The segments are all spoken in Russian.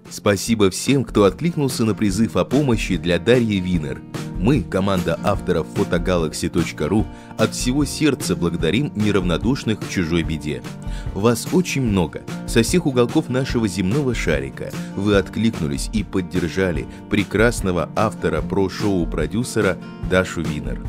Спасибо всем, кто откликнулся на призыв о помощи для Дарьи Винер. Мы, команда авторов photogalaxy.ru, от всего сердца благодарим неравнодушных к чужой беде. Вас очень много, со всех уголков нашего земного шарика. Вы откликнулись и поддержали прекрасного автора про-шоу-продюсера Дашу Винер.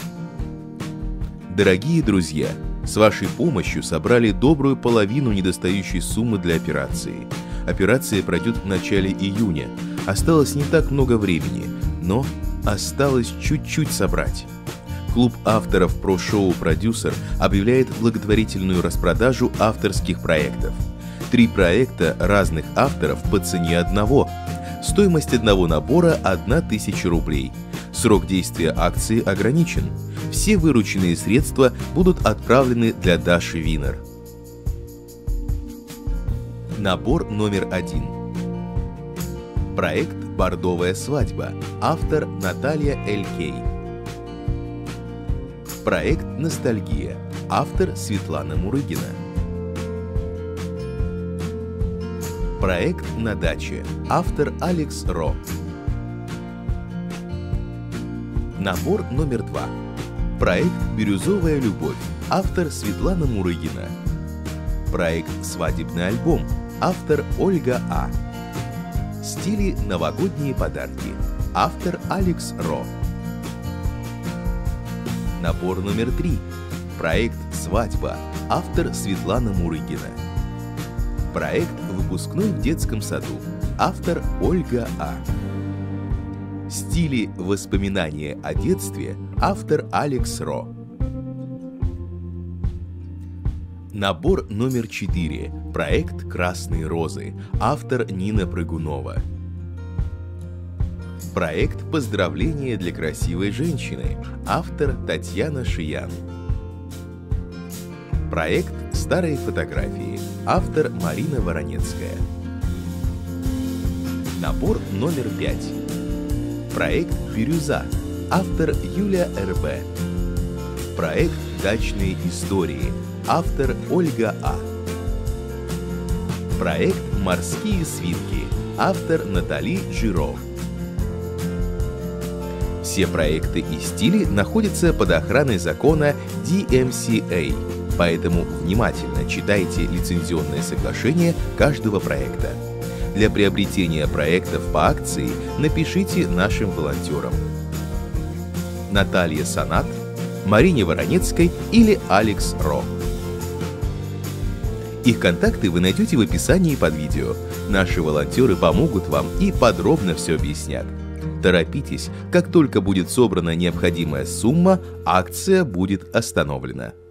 Дорогие друзья, с вашей помощью собрали добрую половину недостающей суммы для операции. Операция пройдет в начале июня. Осталось не так много времени, но осталось чуть-чуть собрать. Клуб авторов про-шоу-продюсер объявляет благотворительную распродажу авторских проектов. 3 проекта разных авторов по цене одного. Стоимость одного набора 1000 рублей. Срок действия акции ограничен. Все вырученные средства будут отправлены для Даши Винер. Набор номер 1. Проект «Бордовая свадьба». Автор Наталья Л.Кей. Проект «Ностальгия». Автор Светлана Мурыгина. Проект «На даче». Автор Алекс Ро. Набор номер 2. Проект «Бирюзовая любовь». Автор Светлана Мурыгина. Проект «Свадебный альбом». Автор Ольга А. Стили «Новогодние подарки». Автор Алекс Ро. Набор номер 3. Проект «Свадьба». Автор Светлана Мурыгина. Проект «Выпускной в детском саду». Автор Ольга А. Стили «Воспоминания о детстве». Автор Алекс Ро. Набор номер 4. Проект «Красные розы». Автор Нина Прыгунова. Проект «Поздравления для красивой женщины». Автор Татьяна Шиян. Проект «Старые фотографии». Автор Марина Воронецкая. Набор номер 5. Проект «Бирюза». Автор Юля Р.Б. Проект «Дачные истории». Автор Ольга А. Проект «Морские свинки». Автор Натали Жиро. Все проекты и стили находятся под охраной закона DMCA, поэтому внимательно читайте лицензионное соглашение каждого проекта. Для приобретения проектов по акции напишите нашим волонтерам: Наталья Санат, Марине Воронецкой или Алекс Ро. Их контакты вы найдете в описании под видео. Наши волонтеры помогут вам и подробно все объяснят. Торопитесь, как только будет собрана необходимая сумма, акция будет остановлена.